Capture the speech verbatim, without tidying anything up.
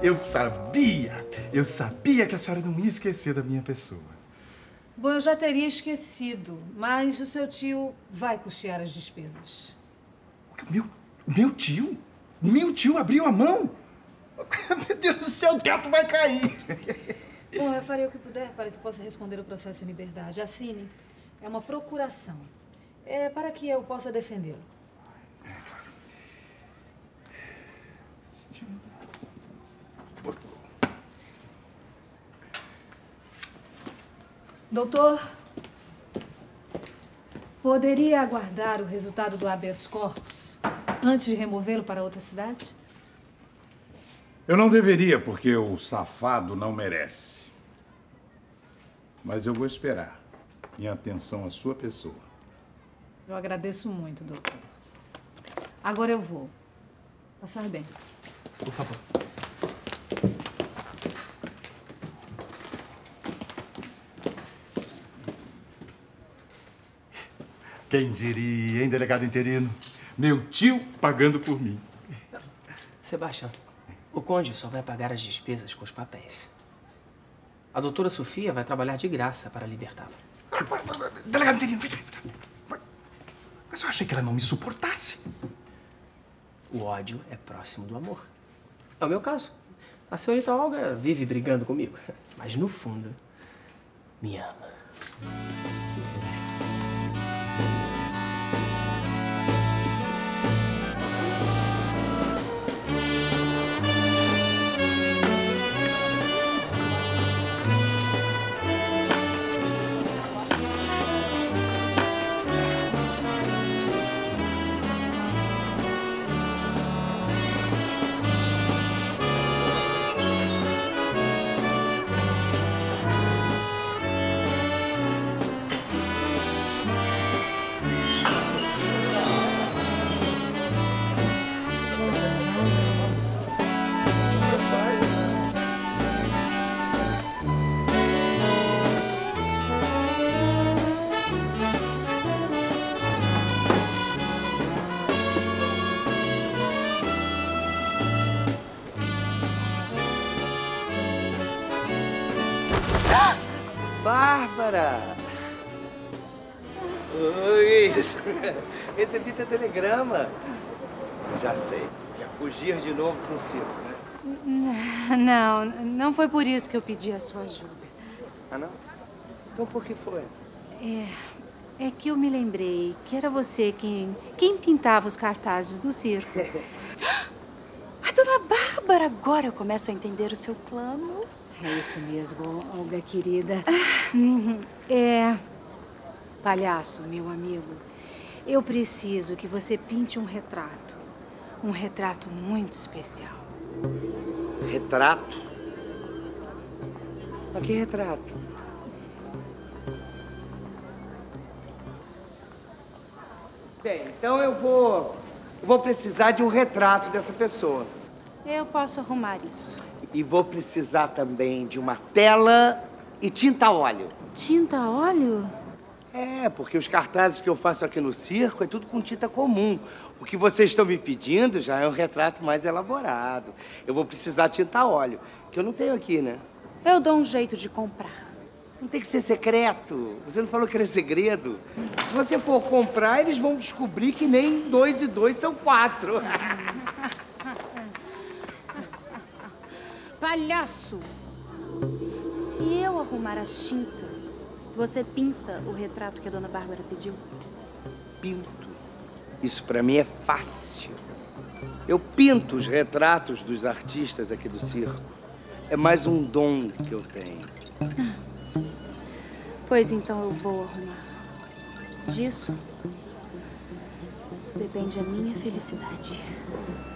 Eu sabia, eu sabia que a senhora não ia esquecer da minha pessoa. Bom, eu já teria esquecido, mas o seu tio vai custear as despesas. Meu, meu tio? Meu tio abriu a mão? Meu Deus do céu, o teto vai cair. Bom, eu farei o que puder para que possa responder o processo em liberdade. Assine. É uma procuração. É para que eu possa defendê-lo. Doutor, poderia aguardar o resultado do habeas corpus antes de removê-lo para outra cidade? Eu não deveria, porque o safado não merece. Mas eu vou esperar, em atenção à sua pessoa. Eu agradeço muito, doutor. Agora eu vou. Passar bem. Por favor. Quem diria, hein, delegado interino? Meu tio pagando por mim. Sebastião, o Conde só vai pagar as despesas com os papéis. A doutora Sofia vai trabalhar de graça para libertá-lo. Delegado interino, mas eu achei que ela não me suportasse. O ódio é próximo do amor. É o meu caso. A senhorita Olga vive brigando comigo, mas no fundo, me ama. Bárbara! Oi! Recebi teu telegrama. Já sei. Ia fugir de novo com o circo, né? Não, não foi por isso que eu pedi a sua ajuda. Ah, não? Então por que foi? É, é que eu me lembrei que era você quem, quem pintava os cartazes do circo. A dona Bárbara, agora eu começo a entender o seu plano. É isso mesmo, Olga querida. É, palhaço, meu amigo, eu preciso que você pinte um retrato. Um retrato muito especial. Retrato? Mas que retrato? Bem, então eu vou... Eu vou precisar de um retrato dessa pessoa. Eu posso arrumar isso. E vou precisar também de uma tela e tinta a óleo. Tinta a óleo? É, porque os cartazes que eu faço aqui no circo é tudo com tinta comum. O que vocês estão me pedindo já é um retrato mais elaborado. Eu vou precisar de tinta a óleo, que eu não tenho aqui, né? Eu dou um jeito de comprar. Não tem que ser secreto. Você não falou que era segredo. Se você for comprar, eles vão descobrir que nem dois e dois são quatro. Palhaço! Se eu arrumar as tintas, você pinta o retrato que a dona Bárbara pediu? Pinto. Isso pra mim é fácil. Eu pinto os retratos dos artistas aqui do circo. É mais um dom que eu tenho. Pois então eu vou arrumar. Disso depende a minha felicidade.